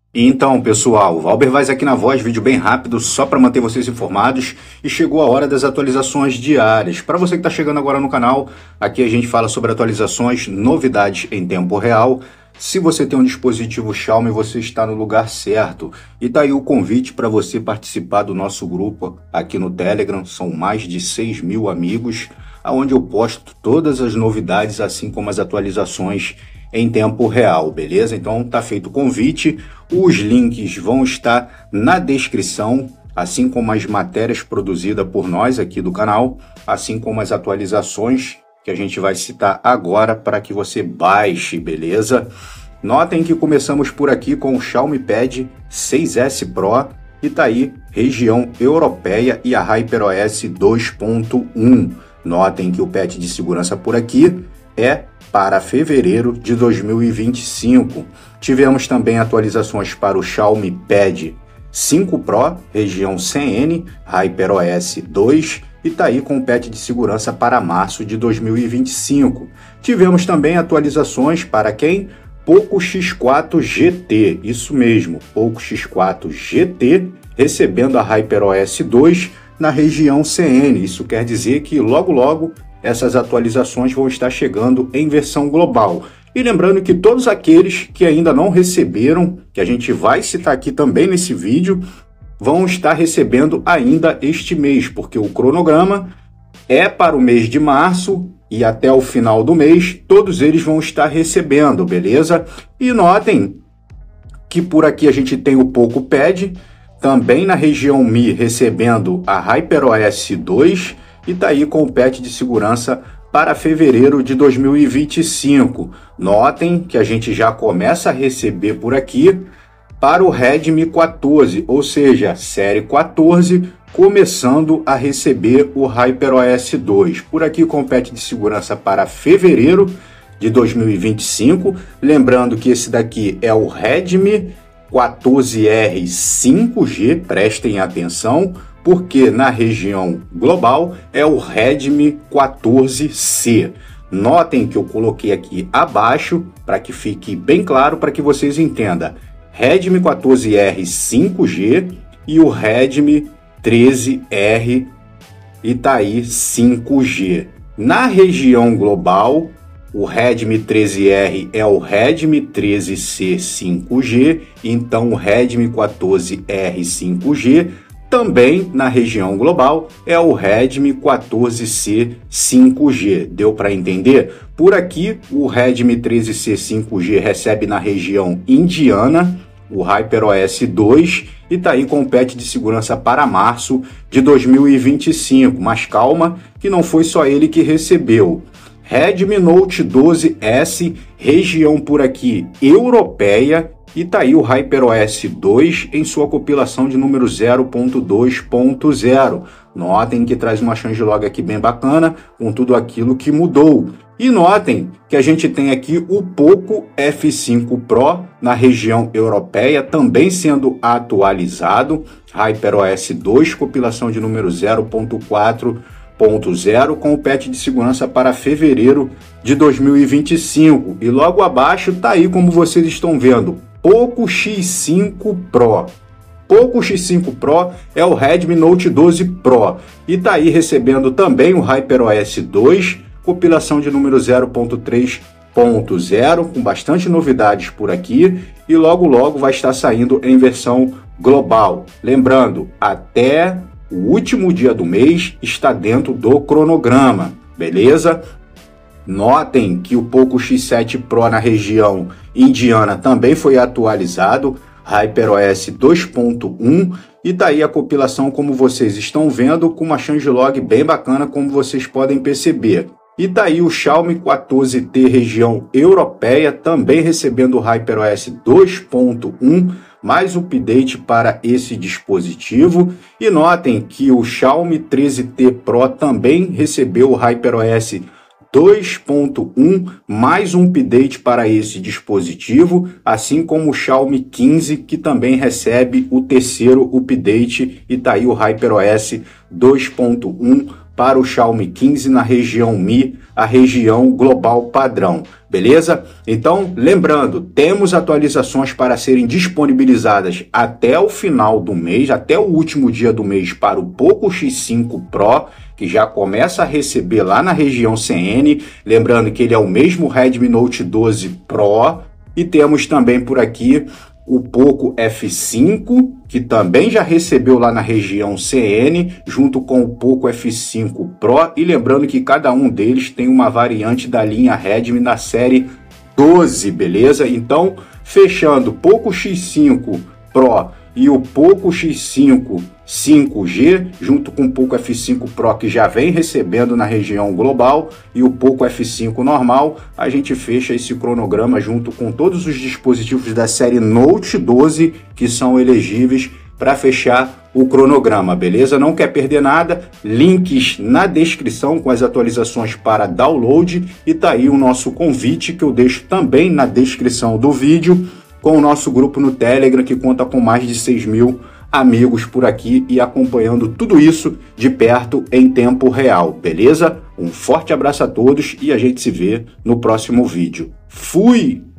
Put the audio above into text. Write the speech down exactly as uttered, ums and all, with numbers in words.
Então, pessoal, Valber Vaz aqui na voz, vídeo bem rápido, só para manter vocês informados, e chegou a hora das atualizações diárias. Para você que está chegando agora no canal, aqui a gente fala sobre atualizações, novidades em tempo real. Se você tem um dispositivo Xiaomi, você está no lugar certo. E tá aí o convite para você participar do nosso grupo aqui no Telegram, são mais de seis mil amigos, onde eu posto todas as novidades, assim como as atualizações em tempo real, beleza? Então tá feito o convite, os links vão estar na descrição, assim como as matérias produzidas por nós aqui do canal, assim como as atualizações que a gente vai citar agora para que você baixe, beleza? Notem que começamos por aqui com o Xiaomi Pad seis S Pro e tá aí região europeia e a HyperOS dois ponto um. Notem que o patch de segurança por aqui é para fevereiro de dois mil e vinte e cinco. Tivemos também atualizações para o Xiaomi Pad cinco Pro, região C N, HyperOS dois, e tá aí com o patch de segurança para março de dois mil e vinte e cinco. Tivemos também atualizações para quem? Poco X quatro G T, isso mesmo, Poco X quatro G T, recebendo a HyperOS dois na região C N. Isso quer dizer que logo logo essas atualizações vão estar chegando em versão global. E lembrando que todos aqueles que ainda não receberam, que a gente vai citar aqui também nesse vídeo, vão estar recebendo ainda este mês, porque o cronograma é para o mês de março e até o final do mês, todos eles vão estar recebendo, beleza? E notem que por aqui a gente tem o Poco Pad, também na região Mi recebendo a HyperOS dois, e tá aí com o patch de segurança para fevereiro de dois mil e vinte e cinco. Notem que a gente já começa a receber por aqui para o Redmi quatorze, ou seja, série quatorze, começando a receber o HyperOS dois. Por aqui com o patch de segurança para fevereiro de dois mil e vinte e cinco. Lembrando que esse daqui é o Redmi quatorze R cinco G, prestem atenção, porque na região global é o Redmi quatorze C. Notem que eu coloquei aqui abaixo para que fique bem claro, para que vocês entendam. Redmi quatorze R cinco G e o Redmi treze R e tá aí cinco G. Na região global, o Redmi treze R é o Redmi treze C cinco G, então o Redmi quatorze R cinco G também na região global é o Redmi quatorze C cinco G. Deu para entender? Por aqui, o Redmi treze C cinco G recebe na região indiana o HyperOS dois e tá aí com o patch de segurança para março de dois mil e vinte e cinco. Mas calma, que não foi só ele que recebeu. Redmi Note doze S, região por aqui europeia, e tá aí o HyperOS dois em sua compilação de número zero ponto dois ponto zero. Notem que traz uma changelog aqui bem bacana, com tudo aquilo que mudou. E notem que a gente tem aqui o Poco F cinco Pro na região europeia, também sendo atualizado. HyperOS dois, compilação de número zero ponto quatro ponto zero, com o patch de segurança para fevereiro de dois mil e vinte e cinco. E logo abaixo tá aí, como vocês estão vendo, Poco X cinco Pro. Poco X cinco Pro é o Redmi Note doze Pro e tá aí recebendo também o HyperOS dois, compilação de número zero ponto três ponto zero, com bastante novidades por aqui, e logo logo vai estar saindo em versão global. Lembrando, até o último dia do mês está dentro do cronograma, beleza? Notem que o Poco X sete Pro na região indiana também foi atualizado, HyperOS dois ponto um, e tá aí a compilação, como vocês estão vendo, com uma changelog bem bacana, como vocês podem perceber. E tá aí o Xiaomi quatorze T região europeia, também recebendo o HyperOS dois ponto um, mais update para esse dispositivo. E notem que o Xiaomi treze T Pro também recebeu o HyperOS dois ponto um, mais um update para esse dispositivo, assim como o Xiaomi quinze, que também recebe o terceiro update, e tá aí o HyperOS dois ponto um para o Xiaomi quinze na região Mi, a região global padrão, beleza? Então, lembrando, temos atualizações para serem disponibilizadas até o final do mês, até o último dia do mês para o Poco X cinco Pro, que já começa a receber lá na região C N, lembrando que ele é o mesmo Redmi Note doze Pro, e temos também por aqui o Poco F cinco, que também já recebeu lá na região C N, junto com o Poco F cinco Pro, e lembrando que cada um deles tem uma variante da linha Redmi na série doze, beleza? Então, fechando Poco X cinco Pro e o Poco X cinco cinco G, junto com o Poco F cinco Pro, que já vem recebendo na região global, e o Poco F cinco normal, a gente fecha esse cronograma junto com todos os dispositivos da série Note doze que são elegíveis para fechar o cronograma, beleza? Não quer perder nada? Links na descrição com as atualizações para download, e tá aí o nosso convite que eu deixo também na descrição do vídeo, com o nosso grupo no Telegram, que conta com mais de seis mil amigos por aqui e acompanhando tudo isso de perto em tempo real, beleza? Um forte abraço a todos e a gente se vê no próximo vídeo. Fui!